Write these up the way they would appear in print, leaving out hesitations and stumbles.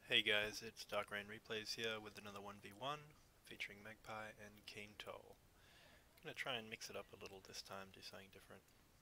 Hey guys, it's Dark Rain Replays here with another 1v1 featuring Magpie and Kientol. I'm going to try and mix it up a little this time, do something different.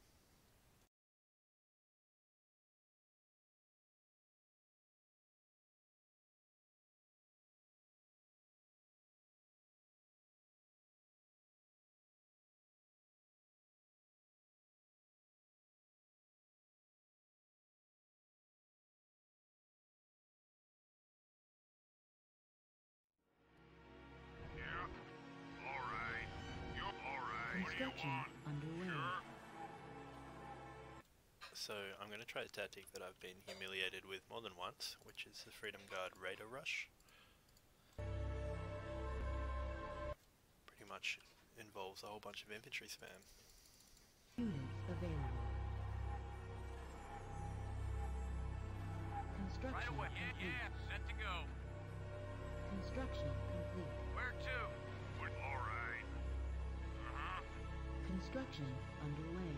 Construction underway. So I'm going to try a tactic that I've been humiliated with more than once, which is the Freedom Guard Raider Rush. Pretty much involves a whole bunch of infantry spam. Units available. Construction Right away. complete. Yeah, set to go. Construction complete. Where to? All right. Construction underway.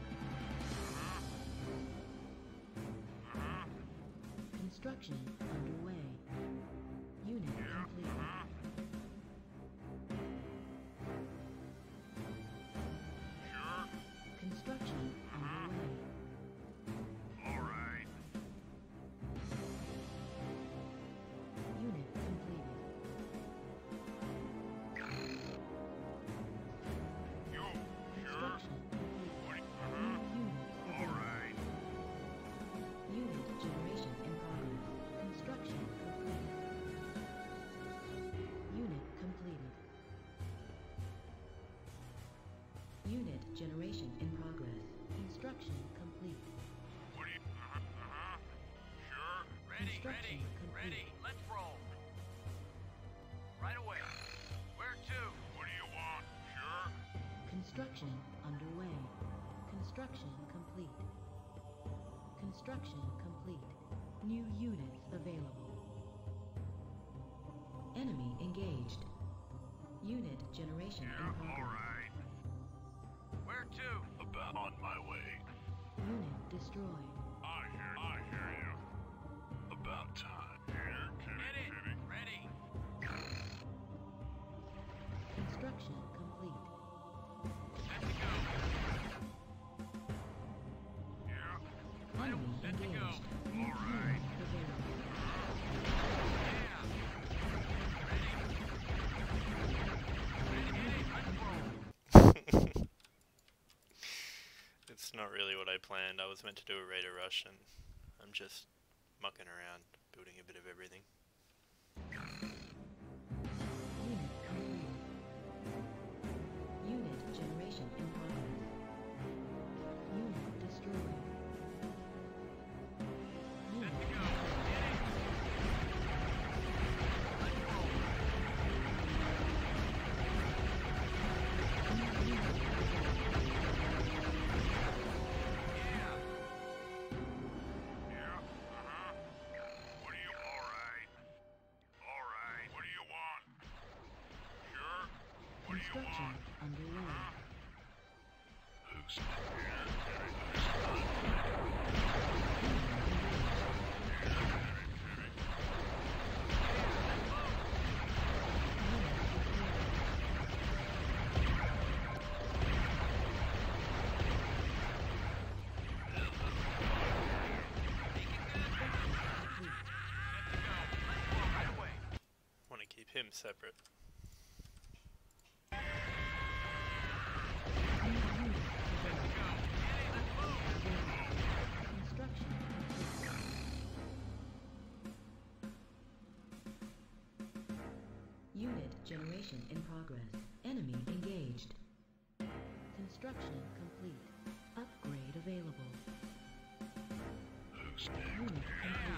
Construction underway. Unit complete. Sure. Construction underway. All right. Unit completed. You. Sure. Construction complete. What? Units All available. right. Unit generation in progress. Construction complete. Unit completed. Unit generation in progress. Construction complete. What do you? Sure. Ready. Construction complete. Ready. Let's roll. Right away. Where to? What do you want? Sure. Construction underway. Construction complete. Construction complete. New units available. Enemy engaged. Unit generation in All progress. right. Where to? About on my way. Unit destroyed. I hear you. About time. Here, kidding. Ready. Construction complete. Set to go. Yeah. Enemy Set to go. engaged. New All right. units available. Yeah. Ready. Ready. Let's roll. It's not really what I planned. I was meant to do a Raider Rush and I'm just mucking around, building a bit of everything. Unit complete. Unit generation in progress. Unit destroyed. Unit Set to go. Yeah. Yeah. What do you? All right. All right. What do you want? Sure. What do you construction want? underway. Who's here? Want to keep him separate. Construction complete. Unit generation in progress. Enemy engaged. Construction complete. Upgrade available. Unit complete.